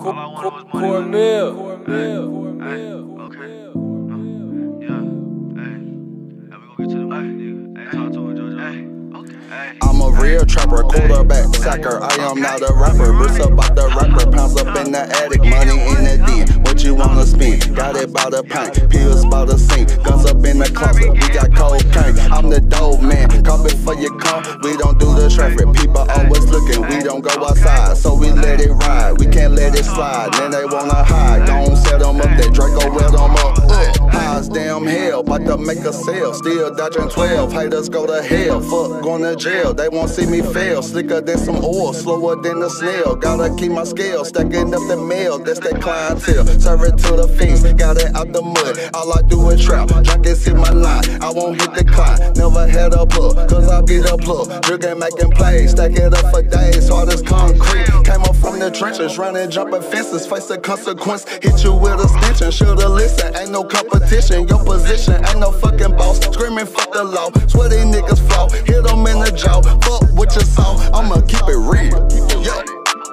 Cornell. I'm a real trapper, quarterback, sacker. I am not a rapper. Bricks about the rapper, pounds up in the attic, money in the den. What you wanna spend? Got it by the pint, pills by the sink, guns up in the closet. We got cocaine. I'm the dope man. Call before you come. We don't do the traffic. People always looking. We don't go outside, so we let it ride. We can't let it slide. Then they wanna hide. Don't set them up. That Draco well them up. Highs damn hell, about to make a sale. Still dodging 12. Haters go to hell. Fuck going to jail. They won't see me fail. Slicker than some oil, slower than a snail. Gotta keep my scale, stacking up the mail. That's that clientele. Serve it to the fiends, got it out the mud. All I do is trap, drink and see my line. I won't hit the clock, never had a plug, cause I be the plug. Drinking, making plays, stack it up for days. Hard as concrete. Came up from the trenches, running, jumping fences. Face the consequence, hit you with a stench and shoulda listened. Ain't no competition, your position ain't no fucking boss. Screaming fuck the law, swear these niggas flow. Hit them in the jaw, fuck what you saw. I'ma keep it real. Yeah.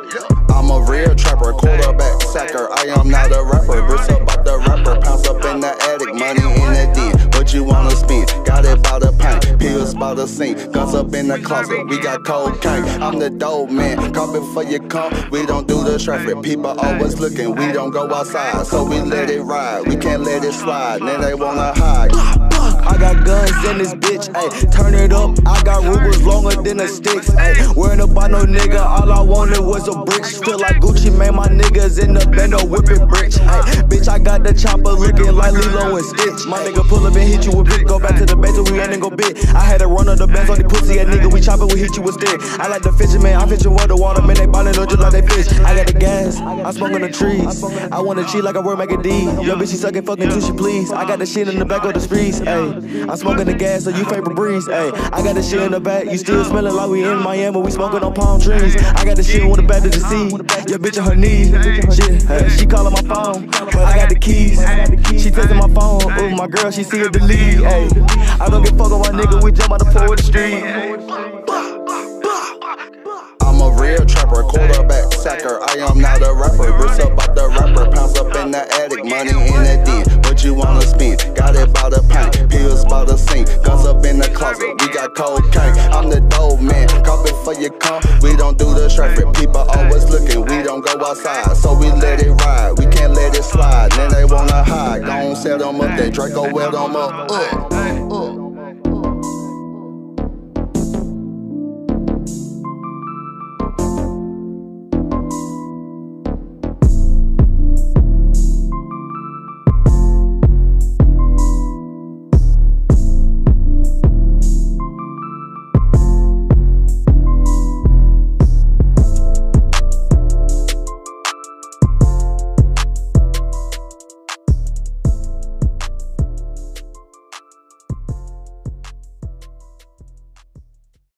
I'm a real trapper, quarterback, sacker. I am not a rapper. Bricks about the rapper, pounds up in the attic, money in the den. What you wanna spend? Got it by the pint, pills by the sink, guns up in the closet. We got cocaine. I'm the dope man. Call before you come. We don't do the traffic. People always looking. We don't go outside, so we let it ride. We can't let it slide. Then they wanna hide. I got guns in this bitch, ayy. Turn it up, I got rubles longer than the sticks, ayy. Worrying about no nigga, all I wanted was a brick. Feel like Gucci made my niggas in the bando whipping bricks, ayy. Bitch, I got the chopper looking like Lilo and Stitch. My nigga pull up and hit you with brick. Go back to the base so we ain't go bit. I had to run on the bands on the pussy, and nigga, we chop it, we hit you with stick. I like the fishin', man, I fishin' with the water, man, they ballin' up just like they fish. I got the gas, I smoke on the trees. I wanna cheat like I work make a D. Yo, bitch, she suckin' fucking till she please. I got the shit in the back of the streets, ayy. I'm smoking the gas, so you favorite breeze, ayy. I got the shit in the back, you still smelling like we in Miami, we smoking on palm trees. I got the shit on the back of the sea, your bitch on her knees. Shit, she calling my phone, I got the keys. She texting my phone, ooh, my girl, she see it delete, ayy. I don't give a fuck about my nigga, we jump out the pool of the street. I'm a real trapper, quarterback, sacker. I am not a rapper. Bricks about the rapper, pounds up in the attic, money in the den. What you wanna spend? Got it by the pint, pills by the sink, guns up in the closet. We got cocaine. I'm the dope man. Call before you come. We don't do the traffic. People always looking. We don't go outside, so we let it ride. We can't let it slide. Then they wanna hide. Don't set them up. That Draco well them up.